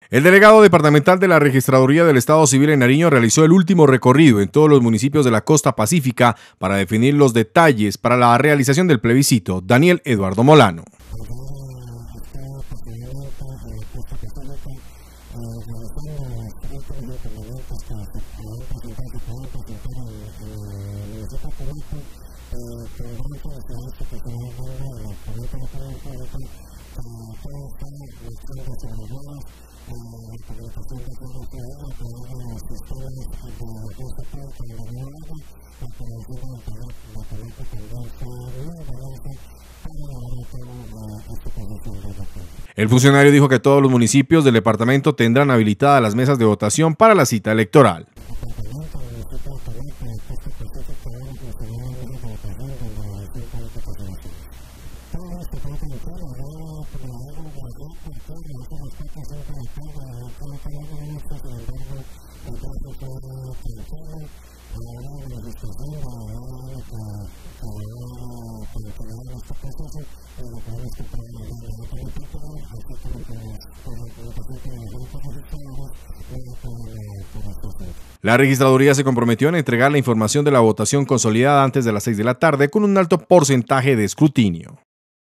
El delegado departamental de la Registraduría del Estado Civil en Nariño realizó el último recorrido en todos los municipios de la costa pacífica para definir los detalles para la realización del plebiscito. Daniel Eduardo Molano. El funcionario dijo que todos los municipios del departamento tendrán habilitadas las mesas de votación para la cita electoral. La registraduría se comprometió en entregar la información de la votación consolidada antes de las 6 de la tarde con un alto porcentaje de escrutinio.